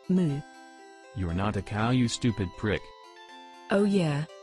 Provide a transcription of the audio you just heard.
Moo. You're not a cow, you stupid prick. Oh yeah,